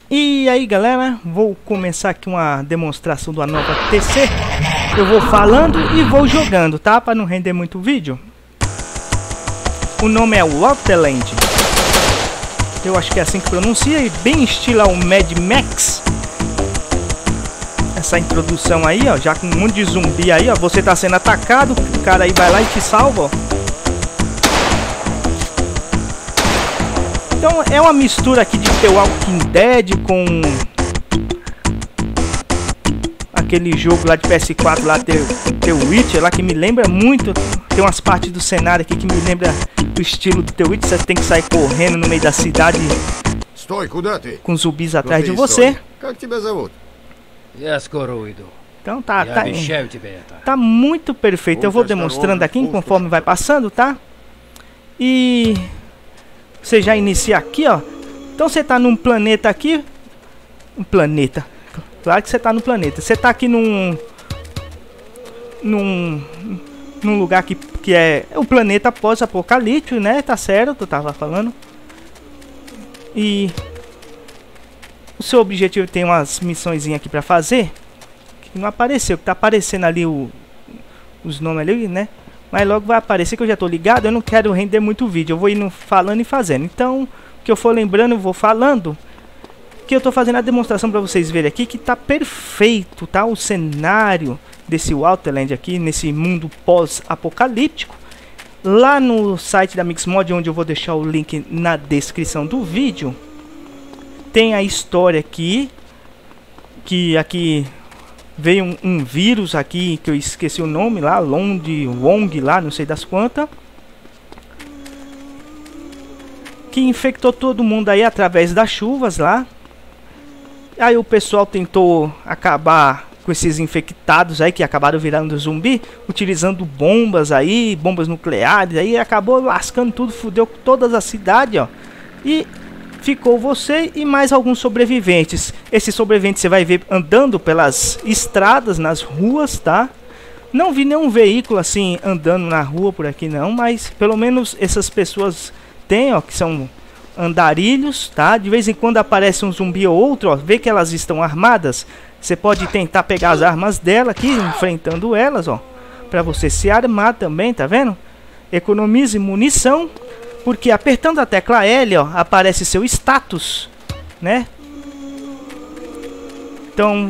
E aí galera, vou começar aqui uma demonstração da nova TC. Eu vou falando e vou jogando, tá? Para não render muito vídeo. O nome é Wasteland. Eu acho que é assim que pronuncia, e bem estilo ao Mad Max. Essa introdução aí, ó, já com um monte de zumbi aí, ó. Você tá sendo atacado, o cara aí vai lá e te salva, ó. Então é uma mistura aqui de The Walking Dead com aquele jogo lá de PS4 lá, The Witcher lá, que me lembra muito. Tem umas partes do cenário aqui que me lembra do estilo do The Witcher. Você tem que sair correndo no meio da cidade com zumbis atrás de você. Então tá muito perfeito. Eu vou demonstrando aqui conforme vai passando, tá? E você já inicia aqui, ó. Então você tá num planeta aqui. Um planeta. Claro que você tá no planeta. Você tá aqui num lugar que é o planeta pós-apocalíptico, né? Tá certo, eu tava falando. E o seu objetivo tem umas missõezinhas aqui pra fazer. Que não apareceu, que tá aparecendo ali os nomes ali, né? Mas logo vai aparecer, que eu já tô ligado. Eu não quero render muito vídeo, eu vou indo falando e fazendo. Então, o que eu for lembrando, eu vou falando. Que eu tô fazendo a demonstração para vocês verem aqui, que tá perfeito, tá? O cenário desse Wasteland aqui, nesse mundo pós-apocalíptico. Lá no site da Mixmod, onde eu vou deixar o link na descrição do vídeo, tem a história aqui. Que aqui veio um vírus aqui, que eu esqueci o nome lá, Wong lá, não sei das quantas. Que infectou todo mundo aí através das chuvas lá. Aí o pessoal tentou acabar com esses infectados aí, que acabaram virando zumbi, utilizando bombas aí, bombas nucleares aí, acabou lascando tudo, fudeu todas as cidades, ó. E ficou você e mais alguns sobreviventes. Esses sobreviventes você vai ver andando pelas estradas, nas ruas, tá? Não vi nenhum veículo assim andando na rua por aqui não, mas pelo menos essas pessoas têm, ó, que são andarilhos, tá? De vez em quando aparece um zumbi ou outro, ó, vê que elas estão armadas. Você pode tentar pegar as armas dela aqui, enfrentando elas, ó, para você se armar também, tá vendo? Economize munição, porque apertando a tecla L, ó, aparece seu status, né? Então,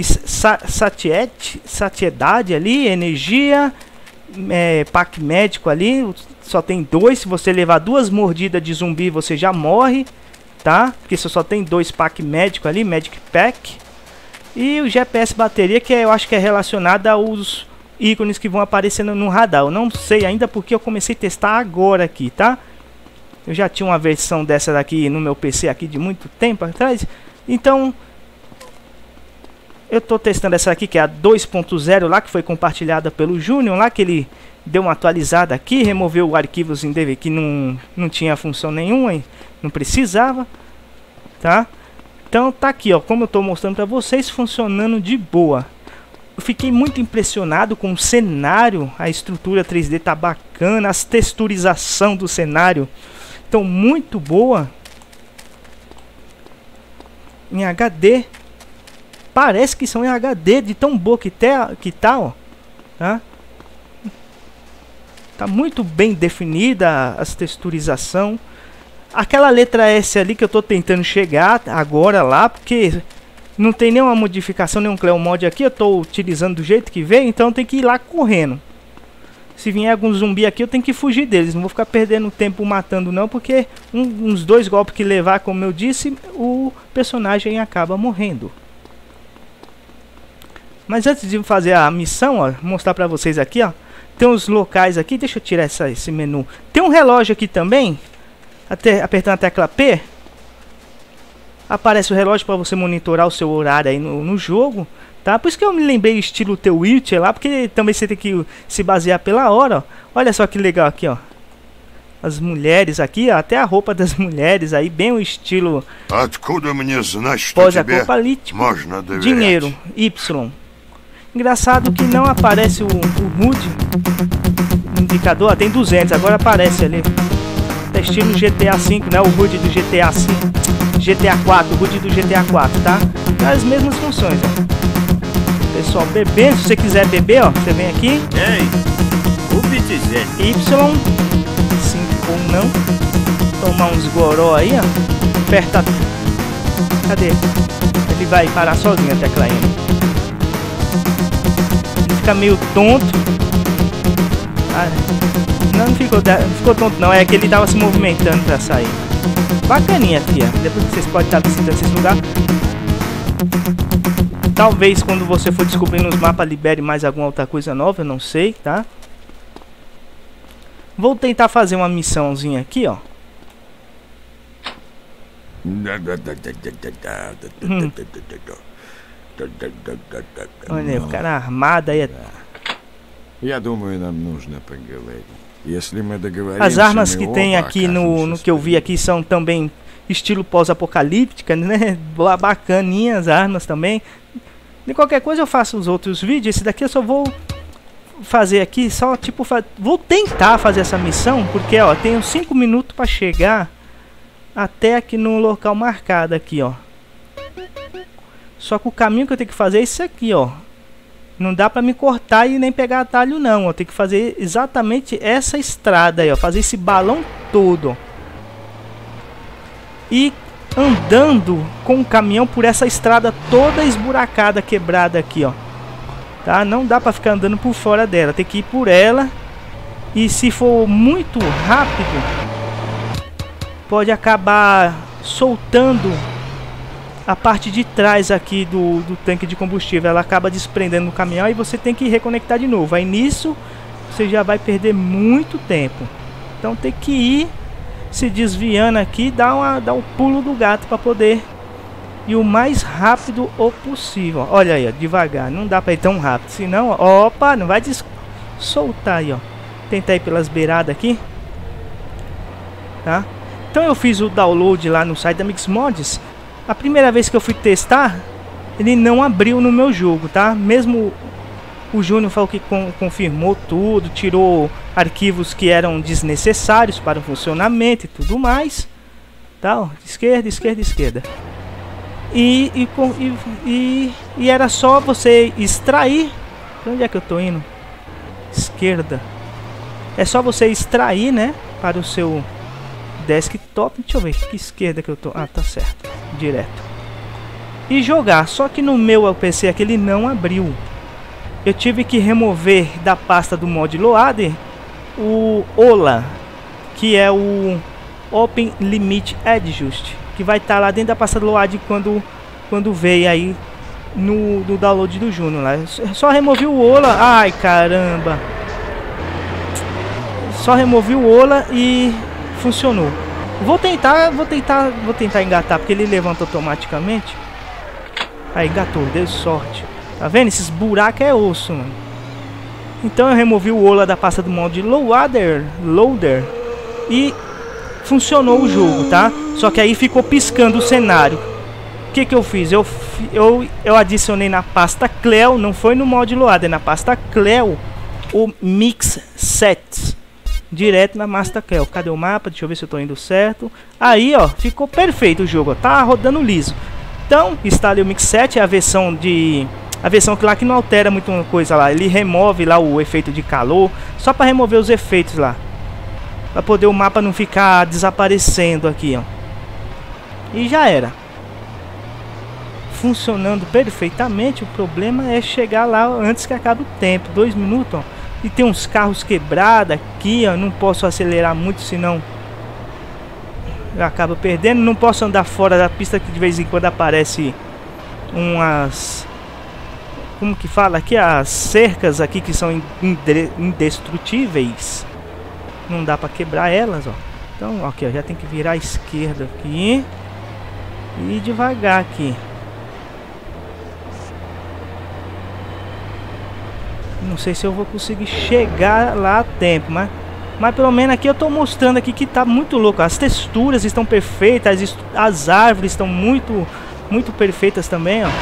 satiedade ali, energia, pack médico ali, só tem 2. Se você levar 2 mordidas de zumbi, você já morre, tá? Porque só tem 2 pack médico ali, Medic Pack. E o GPS bateria, que eu acho que é relacionado aos ícones que vão aparecendo no radar. Eu não sei ainda porque eu comecei a testar agora aqui, tá? Eu já tinha uma versão dessa daqui no meu PC aqui de muito tempo atrás. Então eu tô testando essa aqui, que é a 2.0 lá, que foi compartilhada pelo Júnior lá, que ele deu uma atualizada aqui, removeu arquivos em DV que não tinha função nenhuma e não precisava, tá? Então tá aqui, ó, como eu tô mostrando para vocês, funcionando de boa. Eu fiquei muito impressionado com o cenário, a estrutura 3D tá bacana, as texturização do cenário estão muito boa. Em HD, parece que são em HD, de tão boa que tá, ó, tá? Tá muito bem definida as texturização. Aquela letra S ali que eu tô tentando chegar agora lá, porque não tem nenhuma modificação, nenhum Cleo Mod aqui. Eu tô utilizando do jeito que veio, então tem que ir lá correndo. Se vier algum zumbi aqui, eu tenho que fugir deles. Não vou ficar perdendo tempo matando não, porque uns 2 golpes que levar, como eu disse, o personagem acaba morrendo. Mas antes de fazer a missão, ó, mostrar pra vocês aqui, ó. Tem uns locais aqui, deixa eu tirar esse menu. Tem um relógio aqui também. Até apertando a tecla P, aparece o relógio para você monitorar o seu horário aí no jogo, tá? Por isso que eu me lembrei estilo The Witcher lá, porque também você tem que se basear pela hora, ó. Olha só que legal aqui, ó. As mulheres aqui, ó, até a roupa das mulheres aí, bem o estilo pós-apocalíptico. Dinheiro, Y. Engraçado que não aparece o HUD, indicador, ó, tem 200, agora aparece ali. Tá estilo GTA V, né? O HUD do GTA V. GTA 4, o HUD do GTA 4, tá? As mesmas funções, ó. Pessoal bebendo, se você quiser beber, ó, você vem aqui. Y, 5 ou não. Tomar uns goró aí, ó. Aperta. Cadê? Ele vai parar sozinho a tecla M. Ele fica meio tonto. Ah, não ficou tonto não, é que ele tava se movimentando pra sair. Bacaninha aqui, ó. Depois que vocês podem estar visitando esse lugar. Talvez quando você for descobrindo os mapas libere mais alguma outra coisa nova, eu não sei, tá? Vou tentar fazer uma missãozinha aqui, ó. Olha aí, o cara armado aí. Я думаю, нам нужно поговорить. Если мы договоримся, as armas que tem aqui no que eu vi aqui são também estilo pós-apocalíptica, né? Bacaninhas as armas também. De qualquer coisa eu faço os outros vídeos. Esse daqui eu só vou fazer aqui, só tipo, vou tentar fazer essa missão, porque ó, tenho 5 minutos para chegar até aqui no local marcado aqui, ó. Só que o caminho que eu tenho que fazer é esse aqui, ó. Não dá pra me cortar e nem pegar atalho não, ó. Tem que fazer exatamente essa estrada aí, ó. Fazer esse balão todo, ó. E andando com o caminhão por essa estrada toda esburacada, quebrada aqui, ó. Tá? Não dá pra ficar andando por fora dela. Tem que ir por ela. E se for muito rápido, pode acabar soltando a parte de trás aqui do tanque de combustível. Ela acaba desprendendo no caminhão e você tem que reconectar de novo. Aí nisso você já vai perder muito tempo. Então tem que ir se desviando aqui, dar um pulo do gato para poder ir o mais rápido o possível. Olha aí, ó, devagar, não dá para ir tão rápido, senão, ó, opa, não vai soltar aí, ó. Tentar ir pelas beiradas aqui, tá? Então eu fiz o download lá no site da Mixmods. A primeira vez que eu fui testar, ele não abriu no meu jogo, tá? Mesmo o Júnior falou que confirmou tudo, tirou arquivos que eram desnecessários para o funcionamento e tudo mais, tá? Ó, esquerda, esquerda, esquerda. E era só você extrair. Onde é que eu tô indo? Esquerda. É só você extrair, né? Para o seu desktop. Deixa eu ver que esquerda que eu tô. Ah, tá certo. Direto. E jogar. Só que no meu PC aqui ele não abriu. Eu tive que remover da pasta do mod Loader o OLA, que é o Open Limit Adjust, que vai estar lá dentro da pasta do Loader quando veio aí no download do Júnior lá. Só removi o OLA. Ai, caramba. Só removi o OLA e funcionou. Vou tentar engatar, porque ele levanta automaticamente. Aí engatou, deu sorte. Tá vendo? Esses buracos é osso, mano. Então eu removi o OLA da pasta do mod Loader e funcionou o jogo, tá? Só que aí ficou piscando o cenário. O que eu fiz? Eu adicionei na pasta Cleo, não foi no mod Loader, na pasta Cleo, o Mix Sets. Direto na Master Cleo. Cadê o mapa? Deixa eu ver se eu tô indo certo. Aí, ó, ficou perfeito o jogo, ó. Tá rodando liso. Então, instalei o Mix Set, a versão que lá que não altera muito coisa lá. Ele remove lá o efeito de calor, só para remover os efeitos lá, para poder o mapa não ficar desaparecendo aqui, ó. E já era. Funcionando perfeitamente. O problema é chegar lá antes que acabe o tempo. 2 minutos, ó. E tem uns carros quebrados aqui, ó. Não posso acelerar muito, senão eu acabo perdendo. Não posso andar fora da pista, que de vez em quando aparece umas... Como que fala aqui? As cercas aqui que são indestrutíveis. Não dá pra quebrar elas, ó. Então, ok, ó, já tem que virar à esquerda aqui. E devagar aqui. Não sei se eu vou conseguir chegar lá a tempo, mas pelo menos aqui eu tô mostrando aqui que tá muito louco. As texturas estão perfeitas, as árvores estão muito perfeitas também, ó.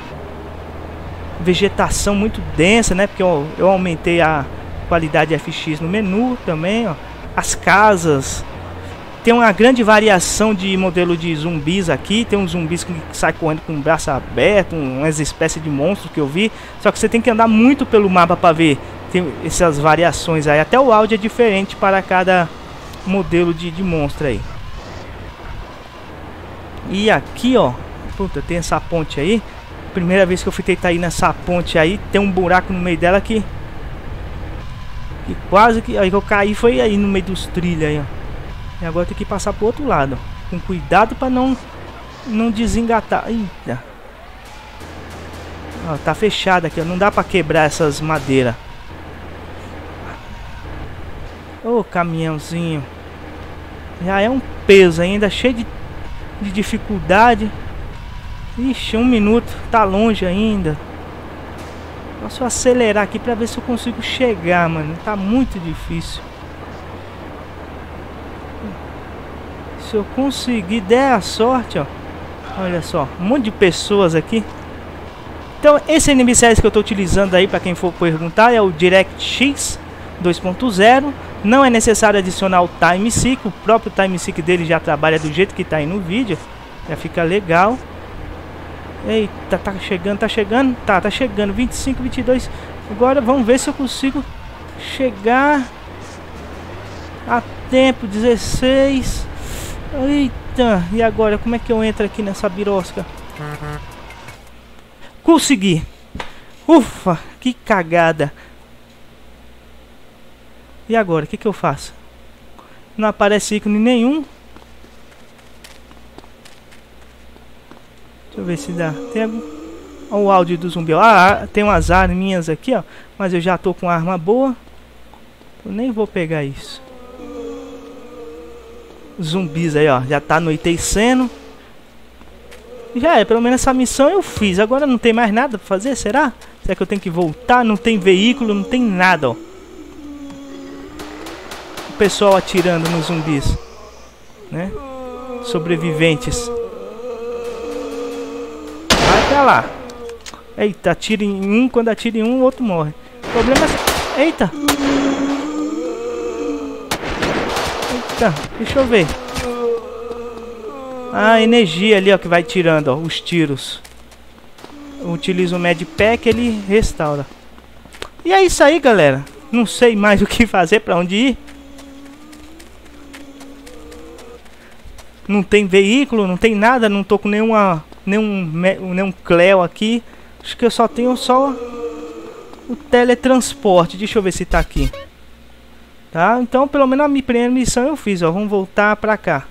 Vegetação muito densa, né? Porque eu aumentei a qualidade FX no menu também, ó. As casas tem uma grande variação de modelo de zumbis aqui. Tem uns zumbis que saem correndo com o braço aberto, umas espécies de monstros que eu vi. Só que você tem que andar muito pelo mapa para ver. Tem essas variações aí. Até o áudio é diferente para cada modelo de monstro aí. E aqui, ó, puta, tem essa ponte aí. Primeira vez que eu fui tentar ir nessa ponte aí, tem um buraco no meio dela que quase que aí que eu caí foi aí no meio dos trilhos aí, ó. E agora tem que passar pro outro lado, ó, com cuidado para não desengatar. Eita. Ó, tá fechado aqui, ó, não dá para quebrar essas madeiras. Ô, caminhãozinho. Já é um peso ainda, cheio de dificuldade. Ixi, 1 minuto, tá longe ainda. Posso acelerar aqui pra ver se eu consigo chegar, mano. Tá muito difícil. Se eu conseguir, der a sorte, ó. Olha só, um monte de pessoas aqui. Então, esse NMCS que eu tô utilizando aí, pra quem for perguntar, é o DirectX 2.0. Não é necessário adicionar o TimeSeek. O próprio TimeSeek dele já trabalha do jeito que tá aí no vídeo. Já fica legal. Eita, tá chegando, tá chegando. Tá chegando, 25, 22. Agora vamos ver se eu consigo chegar a tempo, 16. Eita, e agora, como é que eu entro aqui nessa birosca? Consegui. Ufa, que cagada. E agora, o que eu faço? Não aparece ícone nenhum. Deixa eu ver se dá. Tem algum... Olha o áudio do zumbi. Ah, tem umas arminhas aqui, ó. Mas eu já tô com arma boa. Eu nem vou pegar isso. Zumbis aí, ó. Já tá anoitecendo. Já é, pelo menos essa missão eu fiz. Agora não tem mais nada pra fazer, será? Será que eu tenho que voltar? Não tem veículo, não tem nada, ó. O pessoal atirando nos zumbis, né? Sobreviventes. Vai pra lá. Eita, atira em um. Quando atira em um, o outro morre. O problema é... Eita. Eita, deixa eu ver. Ah, energia ali, ó, que vai tirando, ó, os tiros. Eu utilizo o Medpack, ele restaura. E é isso aí, galera. Não sei mais o que fazer, pra onde ir. Não tem veículo, não tem nada, não tô com nenhum Cleo aqui. Acho que eu só tenho o teletransporte. Deixa eu ver se tá aqui. Tá? Então, pelo menos a minha primeira missão eu fiz, ó. Vamos voltar pra cá.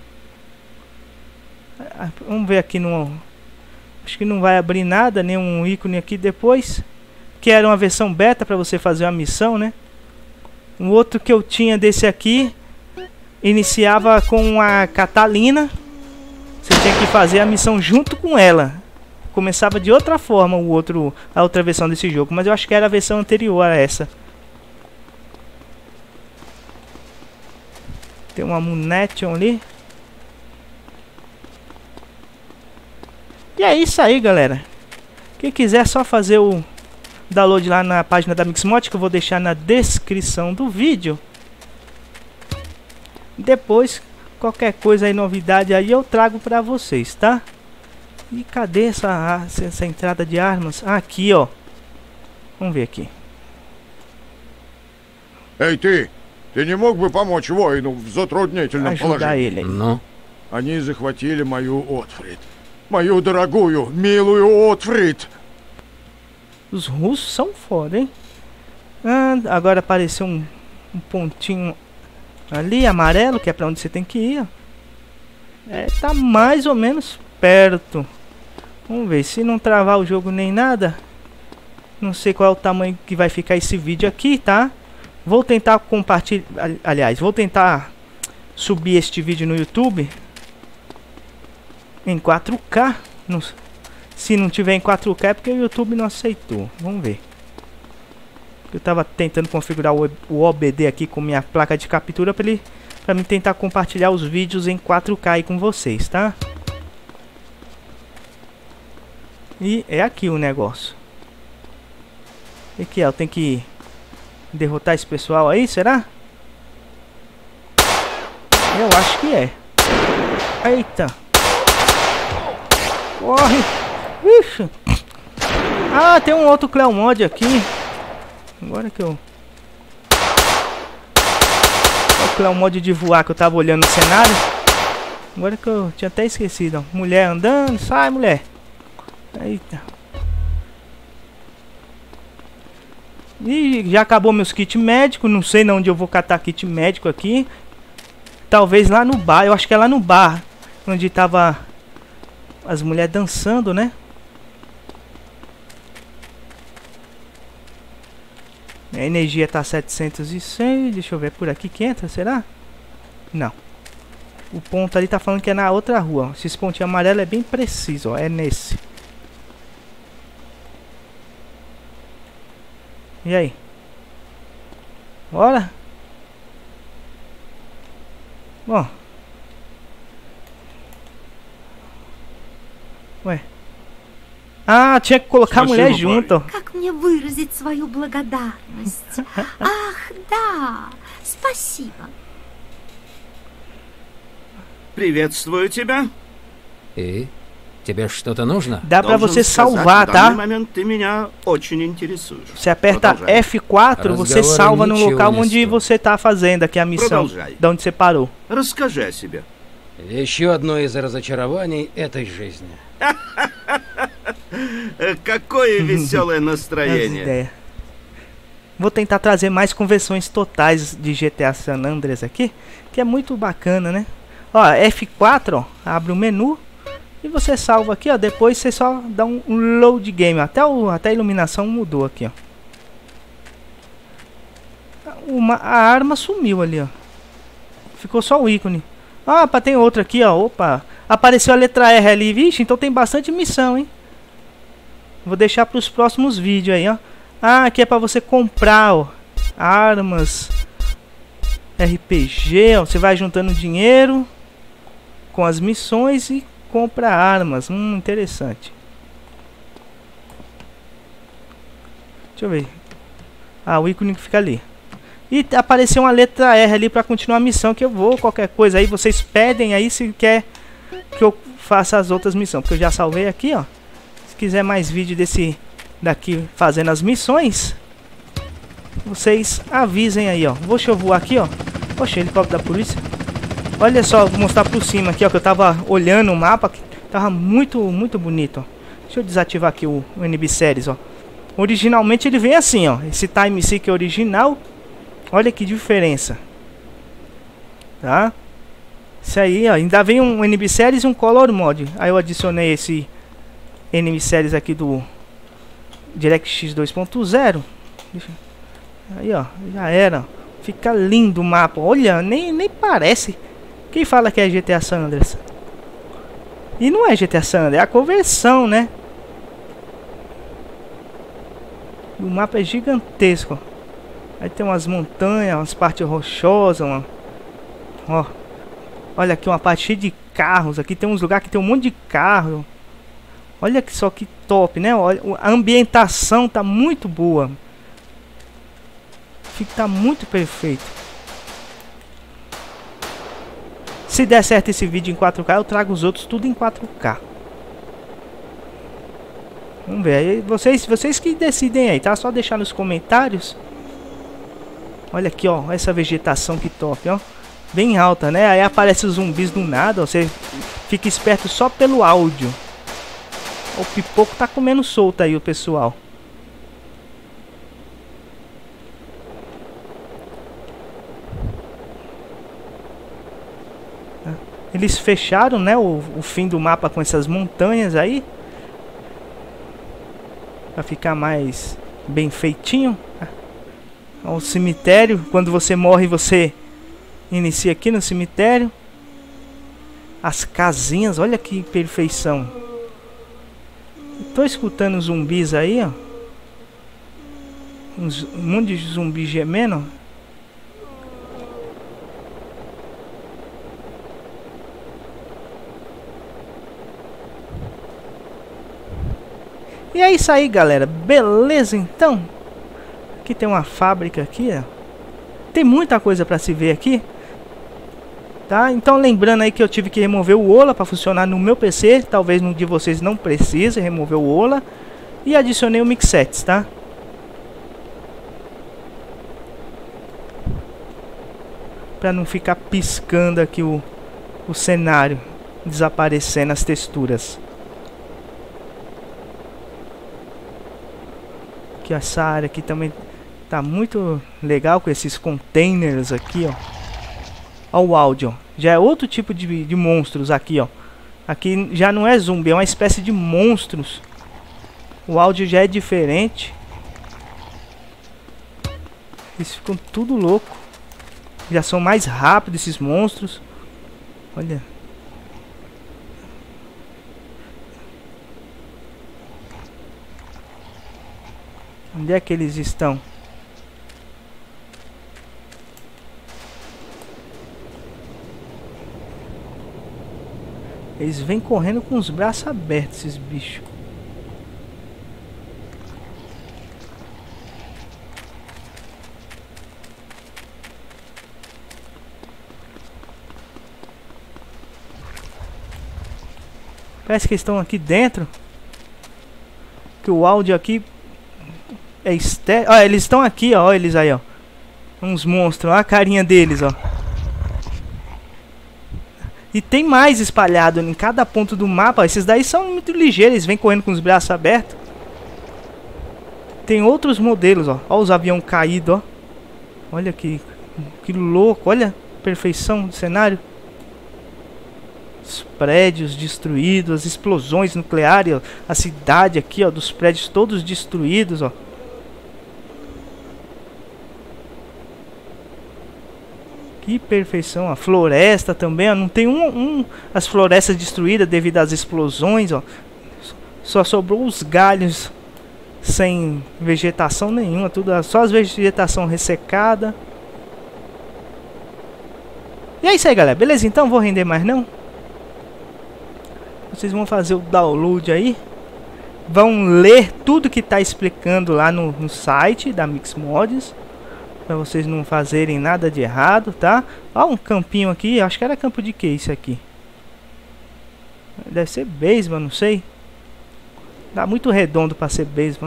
Vamos ver aqui no... Acho que não vai abrir nada, nenhum ícone aqui depois. Que era uma versão beta pra você fazer uma missão, né? Um outro que eu tinha desse aqui iniciava com a Catalina. Você tinha que fazer a missão junto com ela. Começava de outra forma a outra versão desse jogo. Mas eu acho que era a versão anterior a essa. Tem uma Munition ali. E é isso aí, galera. Quem quiser é só fazer o download lá na página da Mixmod, que eu vou deixar na descrição do vídeo. Depois, qualquer coisa aí, novidade aí, eu trago pra vocês, tá? E cadê essa entrada de armas? Ah, aqui, ó. Vamos ver aqui. Эй, ты не мог бы помочь воину в затруднительном положении? Ele aí. Ну? Они захватили мою Отфрид. Мою дорогую, милую Отфрид. Os russos são foda, hein? Ah, agora apareceu um pontinho ali, amarelo, que é pra onde você tem que ir, ó. É, tá mais ou menos perto. Vamos ver, se não travar o jogo nem nada. Não sei qual é o tamanho que vai ficar esse vídeo aqui, tá? Vou tentar compartilhar, aliás, vou tentar subir este vídeo no YouTube em 4K. Se não tiver em 4K é porque o YouTube não aceitou. Vamos ver. Eu tava tentando configurar o OBD aqui com minha placa de captura para mim tentar compartilhar os vídeos em 4K aí com vocês, tá? E é aqui o negócio. O que é? Eu tenho que derrotar esse pessoal aí, será? Eu acho que é. Eita. Corre. Ixi. Ah, tem um outro Cleomod aqui. Agora que eu... O Cleomod de voar que eu tava olhando no cenário. Agora que eu tinha até esquecido, ó. Mulher andando. Sai, mulher. Eita. E já acabou meus kits médicos. Não sei onde eu vou catar kit médico aqui. Talvez lá no bar. Eu acho que é lá no bar. Onde tava as mulheres dançando, né? A energia tá 706. Deixa eu ver por aqui que entra, será? Não. O ponto ali tá falando que é na outra rua. Esses pontinhos amarelos é bem preciso, ó. É nesse. E aí? Bora? Bom. Ué. Ah, tinha que colocar a mulher junto. Как мне выразить свою благодарность? Ах, да. Спасибо. Приветствую тебя. И? Тебе что-то нужно? Dá pra você salvar, В tá? данный момент ты меня очень интересуешь. Você aperta Продолжай. F4, você Разговоры salva no ничего local не onde стоят. você tá fazendo aqui a missão. Продолжай. Da onde você parou. Расскажи о себе. Еще одно из разочарований этой жизни. Какое веселое As настроение. ideias. Vou tentar trazer mais conversões totais de GTA San Andreas aqui, que é muito bacana, né? Ó, F4, ó, abre o menu e você salva aqui, ó. Depois você só dá um load game. Até a iluminação mudou aqui, ó. A arma sumiu ali, ó. Ficou só o ícone. Ah, tem outra aqui, ó. Opa, apareceu a letra R ali, vixe, então tem bastante missão, hein? Vou deixar para os próximos vídeos aí, ó. Ah, aqui é para você comprar, ó, armas, RPG, ó. Você vai juntando dinheiro com as missões e compra armas. Interessante. Deixa eu ver. Ah, o ícone que fica ali. E apareceu uma letra R ali para continuar a missão, que eu vou, qualquer coisa aí, vocês pedem aí se quer que eu faça as outras missões, porque eu já salvei aqui, ó. Se quiser mais vídeo desse daqui fazendo as missões, vocês avisem aí, ó. Deixa eu voar aqui, ó. Poxa, helicóptero da polícia. Olha só, vou mostrar por cima aqui, ó, que eu tava olhando o mapa, que tava muito bonito, ó. Deixa eu desativar aqui o NB Series, ó. Originalmente ele vem assim, ó. Esse Time Seeker original. Olha que diferença. Tá? Isso aí, ó. Ainda vem um NB Series e um Color Mod. Aí eu adicionei esse NB Series aqui do DirectX 2.0. Aí, ó. Já era. Fica lindo o mapa. Olha, nem parece. Quem fala que é GTA San Andreas? E não é GTA San Andreas, é a conversão, né? O mapa é gigantesco. Aí tem umas montanhas, umas partes rochosas, ó. Olha aqui uma parte cheia de carros. Aqui tem uns lugares que tem um monte de carro. Olha que só que top, né? Olha, a ambientação tá muito boa. Tá muito perfeito. Se der certo esse vídeo em 4K, eu trago os outros tudo em 4K. Vamos ver aí, vocês que decidem aí, tá? Só deixar nos comentários. Olha aqui, ó, essa vegetação que top, ó. Bem alta, né? Aí aparece os zumbis do nada, ó. Você fica esperto só pelo áudio. O pipoco tá comendo solto aí, o pessoal. Eles fecharam, né, o fim do mapa com essas montanhas aí. Pra ficar mais bem feitinho. O cemitério, quando você morre, você inicia aqui no cemitério. As casinhas, olha que perfeição. Tô escutando zumbis aí, ó. Um monte de zumbi gemendo. E é isso aí, galera. Beleza, então. Aqui tem uma fábrica aqui, ó. Tem muita coisa para se ver aqui. Tá? Então lembrando aí que eu tive que remover o Ola para funcionar no meu PC. Talvez no de vocês não precise remover o Ola. E adicionei o Mixetes, tá? Para não ficar piscando aqui o cenário, desaparecendo as texturas. Aqui essa área aqui também tá muito legal com esses containers aqui, ó. Ó o áudio, ó. Já é outro tipo de monstros aqui, ó. Aqui já não é zumbi, é uma espécie de monstros. O áudio já é diferente. Eles ficam tudo louco. Já são mais rápidos esses monstros. Olha. Onde é que eles estão? Eles vêm correndo com os braços abertos, esses bichos. Parece que estão aqui dentro. Que o áudio aqui é estéreo. Ó, eles estão aqui, ó. Eles aí, ó. Uns monstros. Olha a carinha deles, ó. E tem mais espalhado em cada ponto do mapa. Esses daí são muito ligeiros. Eles vêm correndo com os braços abertos. Tem outros modelos, ó. Olha os aviões caídos, ó. Olha que louco. Olha a perfeição do cenário. Os prédios destruídos, as explosões nucleares, ó. A cidade aqui, ó, dos prédios todos destruídos, ó. Que perfeição, a floresta também, ó. Não tem as florestas destruídas devido às explosões, ó. Só sobrou os galhos sem vegetação nenhuma, tudo, só as vegetação ressecada. E é isso aí, galera. Beleza? Então vou render mais não. Vocês vão fazer o download aí. Vão ler tudo que tá explicando lá no site da Mixmods. Pra vocês não fazerem nada de errado, tá? Ó, um campinho aqui. Acho que era campo de que isso aqui? Deve ser baseball, não sei. Dá muito redondo pra ser baseball.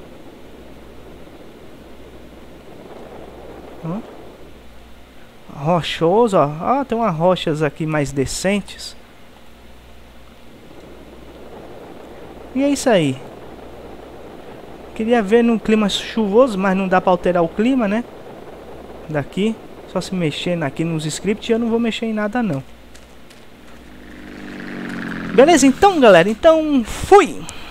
Ó. Rochoso, ó. Ó, tem umas rochas aqui mais decentes. E é isso aí. Queria ver num clima chuvoso, mas não dá pra alterar o clima, né? Daqui. Só se mexer aqui nos scripts. Eu não vou mexer em nada, não. Beleza, então, galera. Então, fui!